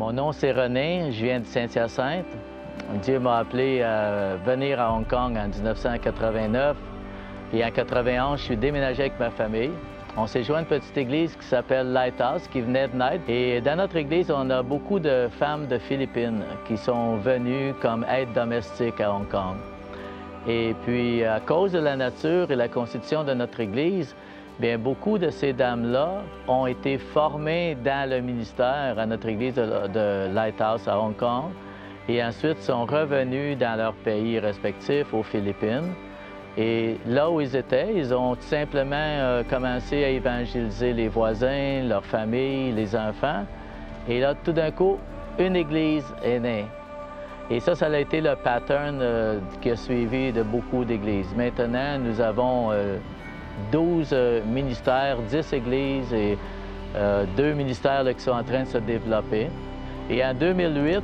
Mon nom, c'est René, je viens de Saint-Hyacinthe. Dieu m'a appelé à venir à Hong Kong en 1989. Et en 91, je suis déménagé avec ma famille. On s'est joint à une petite église qui s'appelle Lighthouse, qui venait de naître. Et dans notre église, on a beaucoup de femmes de Philippines qui sont venues comme aides domestiques à Hong Kong. Et puis, à cause de la nature et la constitution de notre église, bien, beaucoup de ces dames-là ont été formées dans le ministère à notre église de Lighthouse à Hong Kong et ensuite sont revenues dans leur pays respectif, aux Philippines. Et là où ils étaient, ils ont tout simplement commencé à évangéliser les voisins, leurs familles, les enfants. Et là, tout d'un coup, une église est née. Et ça a été le pattern qui a suivi de beaucoup d'églises. Maintenant, nous avons 12 ministères, 10 églises et 2 ministères là, qui sont en train de se développer. Et en 2008,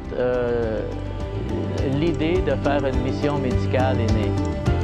l'idée de faire une mission médicale est née.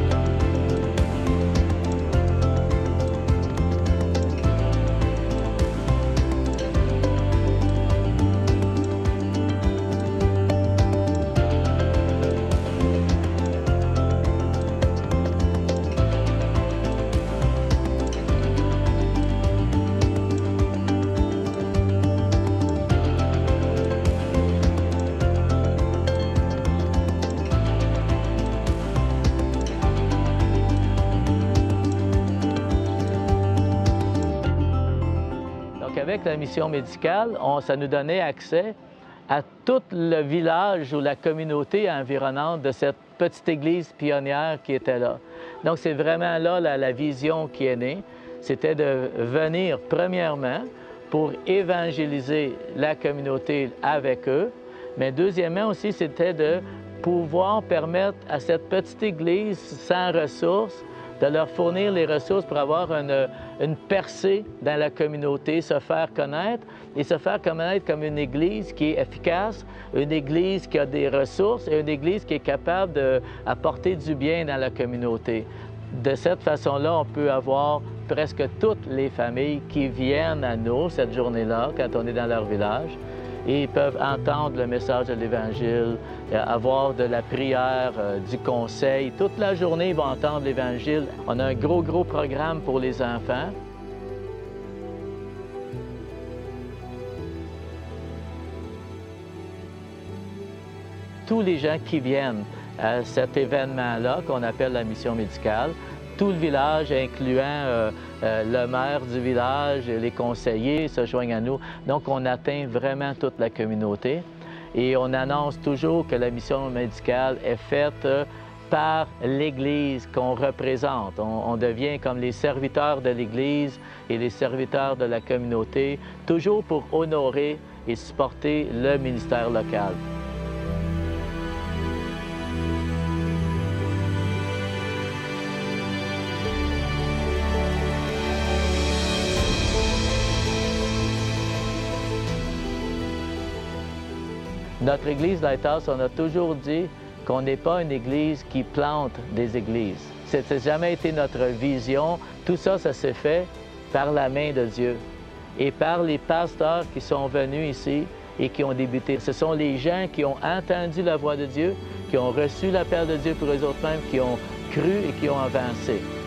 Avec la mission médicale, ça nous donnait accès à tout le village ou la communauté environnante de cette petite église pionnière qui était là. Donc, c'est vraiment là la vision qui est née. C'était de venir, premièrement, pour évangéliser la communauté avec eux, mais deuxièmement aussi, c'était de pouvoir permettre à cette petite église sans ressources de leur fournir les ressources pour avoir une percée dans la communauté, se faire connaître et se faire connaître comme une Église qui est efficace, une Église qui a des ressources et une Église qui est capable d'apporter du bien dans la communauté. De cette façon-là, on peut avoir presque toutes les familles qui viennent à nous cette journée-là, quand on est dans leur village, et ils peuvent entendre le message de l'Évangile, avoir de la prière, du conseil. Toute la journée, ils vont entendre l'Évangile. On a un gros programme pour les enfants. Tous les gens qui viennent à cet événement-là, qu'on appelle la mission médicale, tout le village, incluant le maire du village, les conseillers, se joignent à nous. Donc, on atteint vraiment toute la communauté. Et on annonce toujours que la mission médicale est faite par l'Église qu'on représente. On devient comme les serviteurs de l'Église et les serviteurs de la communauté, toujours pour honorer et supporter le ministère local. Notre Église Lighthouse, on a toujours dit qu'on n'est pas une Église qui plante des églises. Ça n'a jamais été notre vision. Tout ça, ça s'est fait par la main de Dieu et par les pasteurs qui sont venus ici et qui ont débuté. Ce sont les gens qui ont entendu la voix de Dieu, qui ont reçu l'appel de Dieu pour eux-mêmes, qui ont cru et qui ont avancé.